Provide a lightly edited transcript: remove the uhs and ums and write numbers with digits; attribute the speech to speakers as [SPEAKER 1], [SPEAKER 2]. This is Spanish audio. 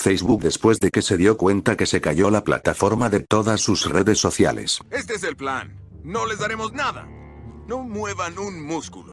[SPEAKER 1] Facebook después de que se dio cuenta que se cayó la plataforma de todas sus redes sociales.
[SPEAKER 2] Este es el plan. No les daremos nada. No muevan un músculo.